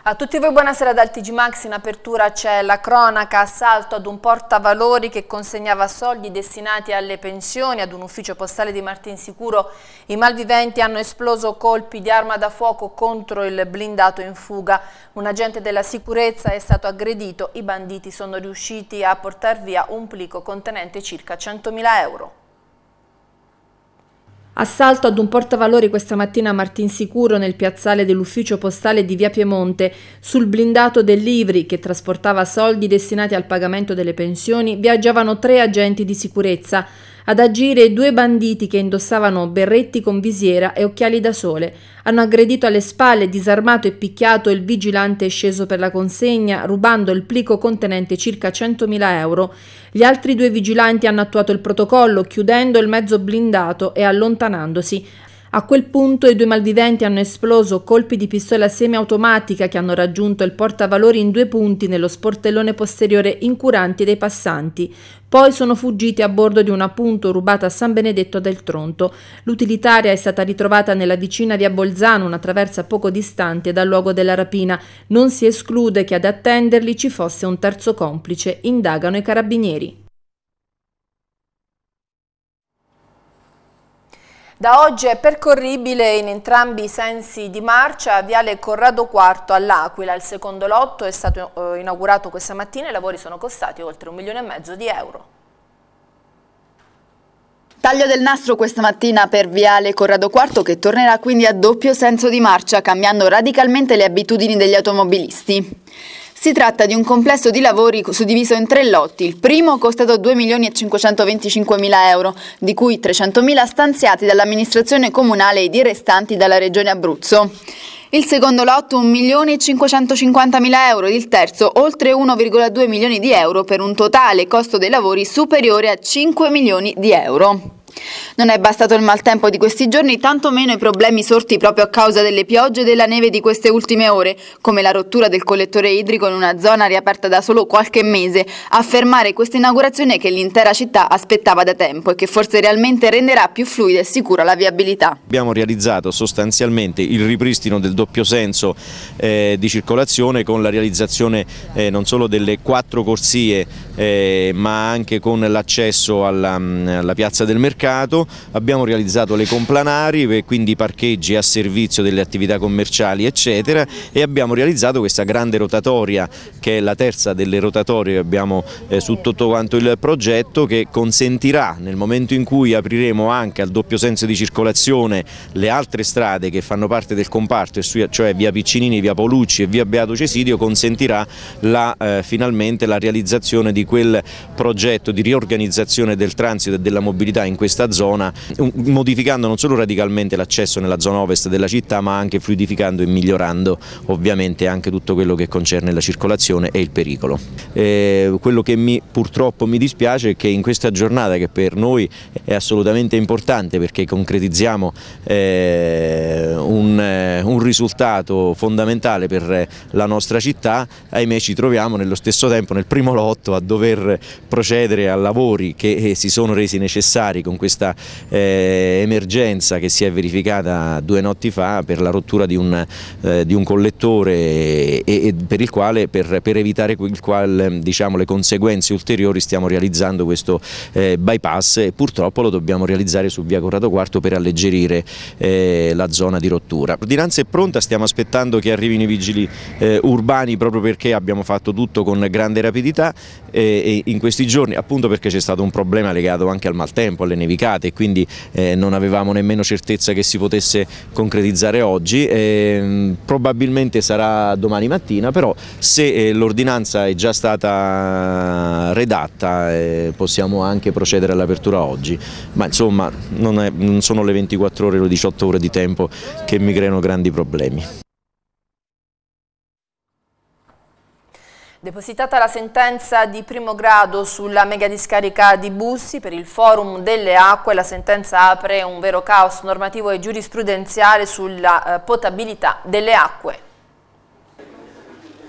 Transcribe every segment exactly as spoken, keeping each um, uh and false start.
A tutti voi buonasera dal T G Max. In apertura c'è la cronaca: assalto ad un portavalori che consegnava soldi destinati alle pensioni ad un ufficio postale di Martinsicuro. I malviventi hanno esploso colpi di arma da fuoco contro il blindato in fuga. Un agente della sicurezza è stato aggredito. I banditi sono riusciti a portar via un plico contenente circa centomila euro. Assalto ad un portavalori questa mattina a Martinsicuro, nel piazzale dell'ufficio postale di via Piemonte. Sul blindato dell'Ivri, che trasportava soldi destinati al pagamento delle pensioni, viaggiavano tre agenti di sicurezza. Ad agire due banditi che indossavano berretti con visiera e occhiali da sole. Hanno aggredito alle spalle, disarmato e picchiato il vigilante sceso per la consegna, rubando il plico contenente circa centomila euro. Gli altri due vigilanti hanno attuato il protocollo, chiudendo il mezzo blindato e allontanandosi. A quel punto i due malviventi hanno esploso colpi di pistola semiautomatica che hanno raggiunto il portavalori in due punti nello sportellone posteriore, incuranti dei passanti. Poi sono fuggiti a bordo di una Punto rubata a San Benedetto del Tronto. L'utilitaria è stata ritrovata nella vicina via Bolzano, una traversa poco distante dal luogo della rapina. Non si esclude che ad attenderli ci fosse un terzo complice. Indagano i carabinieri. Da oggi è percorribile in entrambi i sensi di marcia viale Corrado quarto all'Aquila. Il secondo lotto è stato eh, inaugurato questa mattina e i lavori sono costati oltre un milione e mezzo di euro. Taglio del nastro questa mattina per viale Corrado quarto, che tornerà quindi a doppio senso di marcia, cambiando radicalmente le abitudini degli automobilisti. Si tratta di un complesso di lavori suddiviso in tre lotti. Il primo costato due milioni e cinquecentoventicinquemila euro, di cui trecentomila stanziati dall'amministrazione comunale ed i restanti dalla regione Abruzzo. Il secondo lotto un milione e cinquecentocinquantamila euro, il terzo oltre uno virgola due milioni di euro, per un totale costo dei lavori superiore a cinque milioni di euro. Non è bastato il maltempo di questi giorni, tanto meno i problemi sorti proprio a causa delle piogge e della neve di queste ultime ore, come la rottura del collettore idrico in una zona riaperta da solo qualche mese, a fermare questa inaugurazione che l'intera città aspettava da tempo e che forse realmente renderà più fluida e sicura la viabilità. Abbiamo realizzato sostanzialmente il ripristino del doppio senso eh, di circolazione, con la realizzazione eh, non solo delle quattro corsie eh, ma anche con l'accesso alla, alla piazza del mercato. Abbiamo realizzato le complanari, quindi parcheggi a servizio delle attività commerciali eccetera, e abbiamo realizzato questa grande rotatoria, che è la terza delle rotatorie che abbiamo eh, su tutto quanto il progetto, che consentirà, nel momento in cui apriremo anche al doppio senso di circolazione le altre strade che fanno parte del comparto, cioè via Piccinini, via Paolucci e via Beato Cesidio, consentirà la, eh, finalmente la realizzazione di quel progetto di riorganizzazione del transito e della mobilità in questa zona, modificando non solo radicalmente l'accesso nella zona ovest della città, ma anche fluidificando e migliorando ovviamente anche tutto quello che concerne la circolazione e il pericolo. Eh, quello che mi, purtroppo mi dispiace è che in questa giornata, che per noi è assolutamente importante perché concretizziamo eh, un, eh, un risultato fondamentale per la nostra città, ahimè ci troviamo nello stesso tempo nel primo lotto a dover procedere a lavori che eh, si sono resi necessari con questa eh, emergenza che si è verificata due notti fa per la rottura di un, eh, di un collettore e, e per il quale, per, per evitare il quale, diciamo, le conseguenze ulteriori, stiamo realizzando questo eh, bypass, e purtroppo lo dobbiamo realizzare su via Corrado quarto per alleggerire eh, la zona di rottura. L'ordinanza è pronta, stiamo aspettando che arrivino i vigili eh, urbani, proprio perché abbiamo fatto tutto con grande rapidità eh, e in questi giorni, appunto perché c'è stato un problema legato anche al maltempo, alle nevicate, e quindi eh, non avevamo nemmeno certezza che si potesse concretizzare oggi. Eh, probabilmente sarà domani mattina, però se eh, l'ordinanza è già stata redatta eh, possiamo anche procedere all'apertura oggi, ma insomma non, è, non sono le ventiquattro ore o le diciotto ore di tempo che mi creano grandi problemi. Depositata la sentenza di primo grado sulla mega discarica di Bussi per il Forum delle Acque, la sentenza apre un vero caos normativo e giurisprudenziale sulla eh, potabilità delle acque.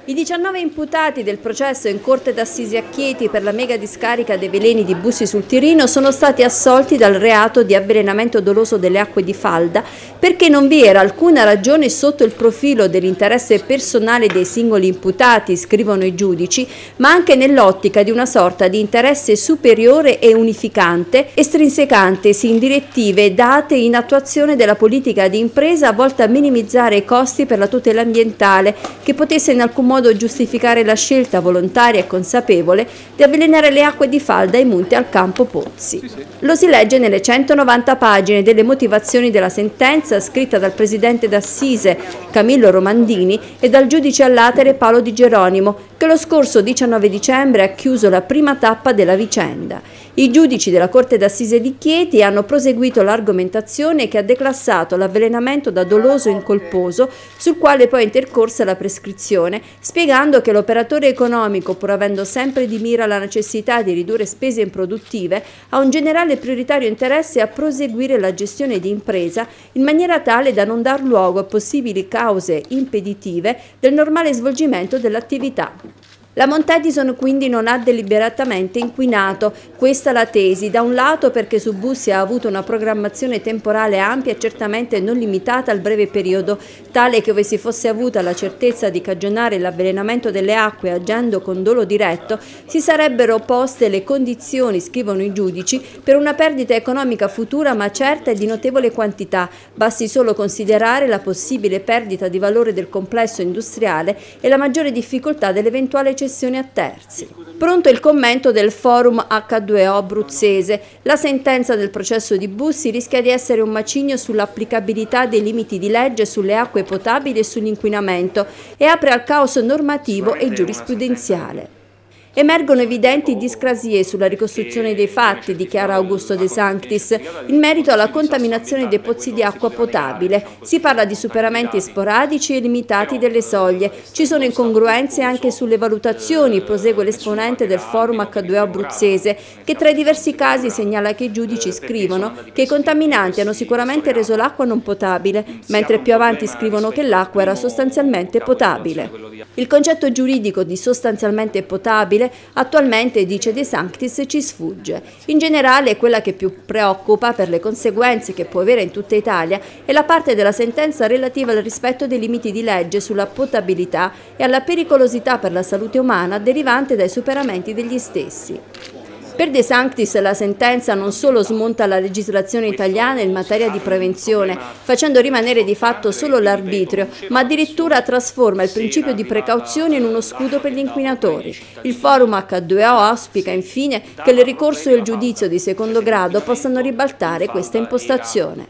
I diciannove imputati del processo in Corte d'Assise a Chieti per la mega discarica dei veleni di Bussi sul Tirino sono stati assolti dal reato di avvelenamento doloso delle acque di falda perché non vi era alcuna ragione sotto il profilo dell'interesse personale dei singoli imputati, scrivono i giudici, ma anche nell'ottica di una sorta di interesse superiore e unificante, estrinsecantesi in direttive date in attuazione della politica di impresa volta a minimizzare i costi per la tutela ambientale, che potesse in alcun modo modo giustificare la scelta volontaria e consapevole di avvelenare le acque di falda ai monti al campo Pozzi. Lo si legge nelle centonovanta pagine delle motivazioni della sentenza scritta dal presidente d'Assise Camillo Romandini e dal giudice all'atere Paolo Di Geronimo, che lo scorso diciannove dicembre ha chiuso la prima tappa della vicenda. I giudici della Corte d'Assise di Chieti hanno proseguito l'argomentazione che ha declassato l'avvelenamento da doloso in colposo, sul quale poi è intercorsa la prescrizione, spiegando che l'operatore economico, pur avendo sempre di mira la necessità di ridurre spese improduttive, ha un generale prioritario interesse a proseguire la gestione di impresa in maniera tale da non dar luogo a possibili cause impeditive del normale svolgimento dell'attività. La Montedison quindi non ha deliberatamente inquinato, questa la tesi, da un lato perché su Bussi ha avuto una programmazione temporale ampia e certamente non limitata al breve periodo, tale che ove si fosse avuta la certezza di cagionare l'avvelenamento delle acque agendo con dolo diretto, si sarebbero poste le condizioni, scrivono i giudici, per una perdita economica futura ma certa e di notevole quantità, basti solo considerare la possibile perdita di valore del complesso industriale e la maggiore difficoltà dell'eventuale cessione a terzi. Pronto il commento del forum acca due o abruzzese. La sentenza del processo di Bussi rischia di essere un macigno sull'applicabilità dei limiti di legge sulle acque potabili e sull'inquinamento e apre al caos normativo e giurisprudenziale. Emergono evidenti discrasie sulla ricostruzione dei fatti, dichiara Augusto De Sanctis, in merito alla contaminazione dei pozzi di acqua potabile. Si parla di superamenti sporadici e limitati delle soglie. Ci sono incongruenze anche sulle valutazioni, prosegue l'esponente del forum acca due o abruzzese, che tra i diversi casi segnala che i giudici scrivono che i contaminanti hanno sicuramente reso l'acqua non potabile, mentre più avanti scrivono che l'acqua era sostanzialmente potabile. Il concetto giuridico di sostanzialmente potabile attualmente, dice De Sanctis, ci sfugge. In generale, quella che più preoccupa per le conseguenze che può avere in tutta Italia è la parte della sentenza relativa al rispetto dei limiti di legge sulla potabilità e alla pericolosità per la salute umana derivante dai superamenti degli stessi. Per De Sanctis la sentenza non solo smonta la legislazione italiana in materia di prevenzione, facendo rimanere di fatto solo l'arbitrio, ma addirittura trasforma il principio di precauzione in uno scudo per gli inquinatori. Il forum acca due o auspica infine che il ricorso e il giudizio di secondo grado possano ribaltare questa impostazione.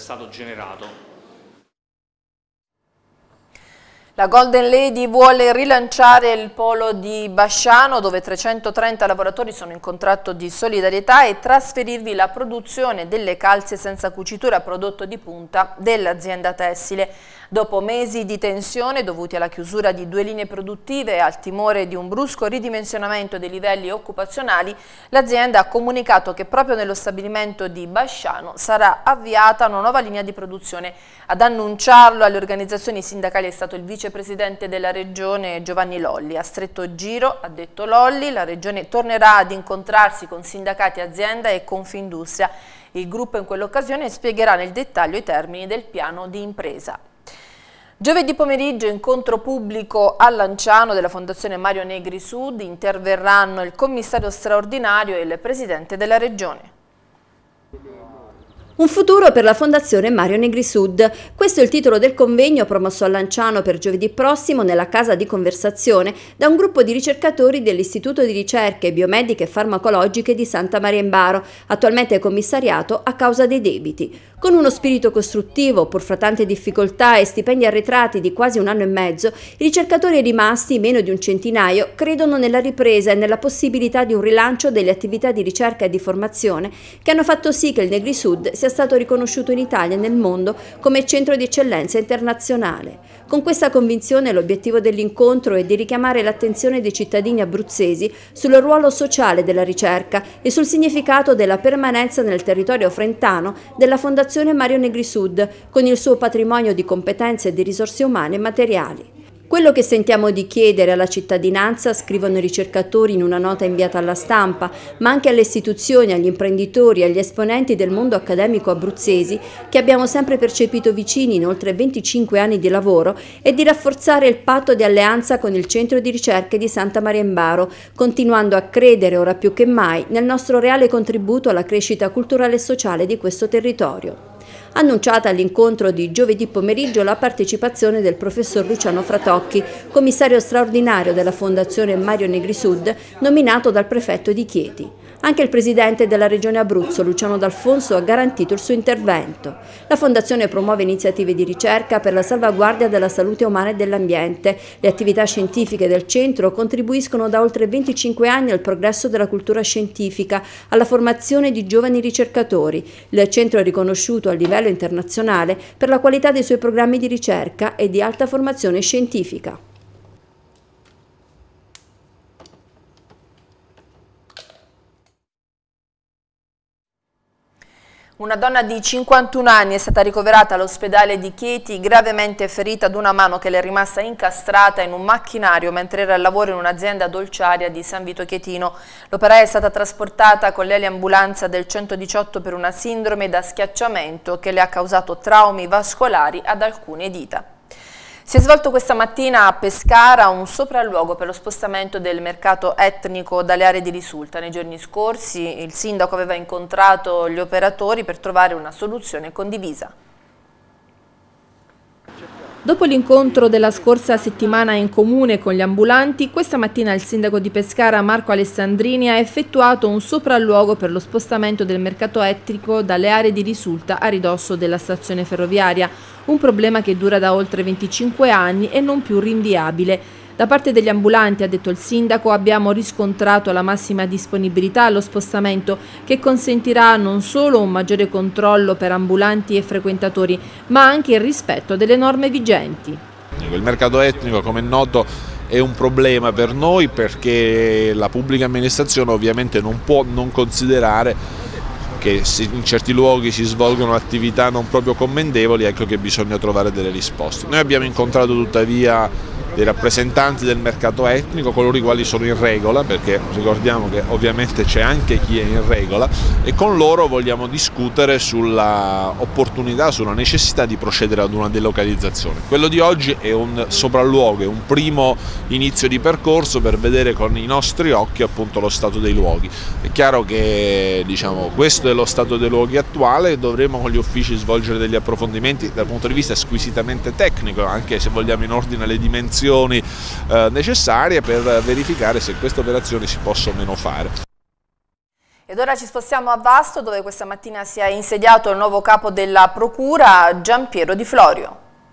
La Golden Lady vuole rilanciare il polo di Basciano, dove trecentotrenta lavoratori sono in contratto di solidarietà, e trasferirvi la produzione delle calze senza cucitura, prodotto di punta dell'azienda tessile. Dopo mesi di tensione dovuti alla chiusura di due linee produttive e al timore di un brusco ridimensionamento dei livelli occupazionali, l'azienda ha comunicato che proprio nello stabilimento di Basciano sarà avviata una nuova linea di produzione. Ad annunciarlo alle organizzazioni sindacali è stato il vicepresidente della regione Giovanni Lolli. A stretto giro, ha detto Lolli, la regione tornerà ad incontrarsi con sindacati, azienda e Confindustria. Il gruppo in quell'occasione spiegherà nel dettaglio i termini del piano di impresa. Giovedì pomeriggio incontro pubblico a Lanciano della Fondazione Mario Negri Sud, interverranno il commissario straordinario e il presidente della regione. Un futuro per la Fondazione Mario Negri Sud. Questo è il titolo del convegno promosso a Lanciano per giovedì prossimo nella Casa di Conversazione da un gruppo di ricercatori dell'Istituto di Ricerche Biomediche e Farmacologiche di Santa Maria in Baro, attualmente commissariato a causa dei debiti. Con uno spirito costruttivo, pur fra tante difficoltà e stipendi arretrati di quasi un anno e mezzo, i ricercatori rimasti, meno di un centinaio, credono nella ripresa e nella possibilità di un rilancio delle attività di ricerca e di formazione che hanno fatto sì che il Negri Sud sia stato riconosciuto in Italia e nel mondo come centro di eccellenza internazionale. Con questa convinzione l'obiettivo dell'incontro è di richiamare l'attenzione dei cittadini abruzzesi sul ruolo sociale della ricerca e sul significato della permanenza nel territorio frentano della Fondazione Mario Negri Sud, con il suo patrimonio di competenze e di risorse umane e materiali. Quello che sentiamo di chiedere alla cittadinanza, scrivono i ricercatori in una nota inviata alla stampa, ma anche alle istituzioni, agli imprenditori e agli esponenti del mondo accademico abruzzesi, che abbiamo sempre percepito vicini in oltre venticinque anni di lavoro, è di rafforzare il patto di alleanza con il Centro di Ricerche di Santa Maria in Baro, continuando a credere ora più che mai nel nostro reale contributo alla crescita culturale e sociale di questo territorio. Annunciata all'incontro di giovedì pomeriggio la partecipazione del professor Luciano Fratocchi, commissario straordinario della Fondazione Mario Negri Sud, nominato dal prefetto di Chieti. Anche il presidente della Regione Abruzzo, Luciano D'Alfonso, ha garantito il suo intervento. La Fondazione promuove iniziative di ricerca per la salvaguardia della salute umana e dell'ambiente. Le attività scientifiche del centro contribuiscono da oltre venticinque anni al progresso della cultura scientifica, alla formazione di giovani ricercatori. Il centro è riconosciuto a livello internazionale per la qualità dei suoi programmi di ricerca e di alta formazione scientifica. Una donna di cinquantuno anni è stata ricoverata all'ospedale di Chieti, gravemente ferita ad una mano che le è rimasta incastrata in un macchinario mentre era al lavoro in un'azienda dolciaria di San Vito Chietino. L'operaia è stata trasportata con l'eliambulanza del centodiciotto per una sindrome da schiacciamento che le ha causato traumi vascolari ad alcune dita. Si è svolto questa mattina a Pescara un sopralluogo per lo spostamento del mercato etnico dalle aree di risulta. Nei giorni scorsi il sindaco aveva incontrato gli operatori per trovare una soluzione condivisa. Dopo l'incontro della scorsa settimana in comune con gli ambulanti, questa mattina il sindaco di Pescara, Marco Alessandrini, ha effettuato un sopralluogo per lo spostamento del mercato etnico dalle aree di risulta a ridosso della stazione ferroviaria, un problema che dura da oltre venticinque anni e non più rinviabile. Da parte degli ambulanti, ha detto il sindaco, abbiamo riscontrato la massima disponibilità allo spostamento che consentirà non solo un maggiore controllo per ambulanti e frequentatori, ma anche il rispetto delle norme vigenti. Il mercato etnico, come è noto, è un problema per noi perché la pubblica amministrazione ovviamente non può non considerare che in certi luoghi si svolgono attività non proprio commendevoli, ecco che bisogna trovare delle risposte. Noi abbiamo incontrato tuttavia dei rappresentanti del mercato etnico, coloro i quali sono in regola, perché ricordiamo che ovviamente c'è anche chi è in regola, e con loro vogliamo discutere sulla opportunità, sulla necessità di procedere ad una delocalizzazione. Quello di oggi è un sopralluogo, è un primo inizio di percorso per vedere con i nostri occhi appunto lo stato dei luoghi. È chiaro che diciamo, questo è lo stato dei luoghi attuale, dovremo con gli uffici svolgere degli approfondimenti dal punto di vista squisitamente tecnico, anche se vogliamo in ordine alle dimensioni eh, necessarie per verificare se queste operazioni si possono o meno fare. Ed ora ci spostiamo a Vasto, dove questa mattina si è insediato il nuovo capo della Procura, Giampiero Di Florio.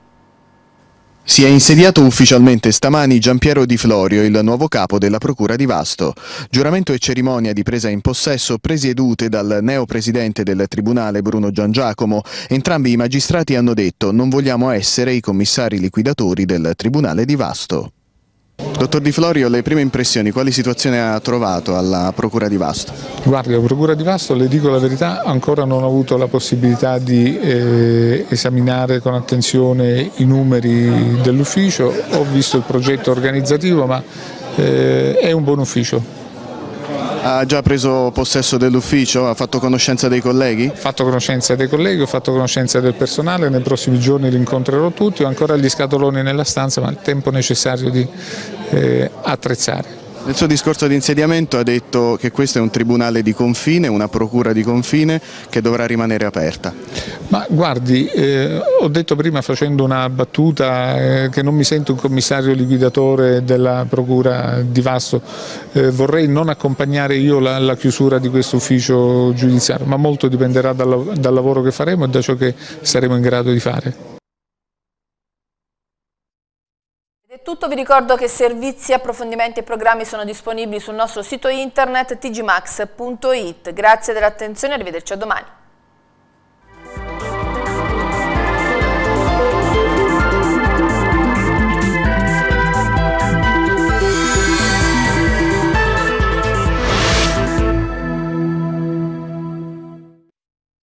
Si è insediato ufficialmente stamani Giampiero Di Florio, il nuovo capo della Procura di Vasto. Giuramento e cerimonia di presa in possesso presiedute dal neopresidente del Tribunale Bruno Giangiacomo. Entrambi i magistrati hanno detto: non vogliamo essere i commissari liquidatori del Tribunale di Vasto. Dottor Di Florio, le prime impressioni, quali situazione ha trovato alla Procura di Vasto? Guardi, la Procura di Vasto, le dico la verità, ancora non ho avuto la possibilità di eh, esaminare con attenzione i numeri dell'ufficio, ho visto il progetto organizzativo, ma eh, è un buon ufficio. Ha già preso possesso dell'ufficio? Ha fatto conoscenza dei colleghi? Ho fatto conoscenza dei colleghi, ho fatto conoscenza del personale, nei prossimi giorni li incontrerò tutti, ho ancora gli scatoloni nella stanza, ma il tempo necessario di eh, attrezzare. Nel suo discorso di insediamento ha detto che questo è un tribunale di confine, una procura di confine che dovrà rimanere aperta. Ma guardi, eh, ho detto prima facendo una battuta eh, che non mi sento un commissario liquidatore della Procura di Vasto, eh, vorrei non accompagnare io la, la chiusura di questo ufficio giudiziario, ma molto dipenderà dal, dal lavoro che faremo e da ciò che saremo in grado di fare. È tutto, vi ricordo che servizi, approfondimenti e programmi sono disponibili sul nostro sito internet t g max punto it. Grazie dell'attenzione e arrivederci a domani.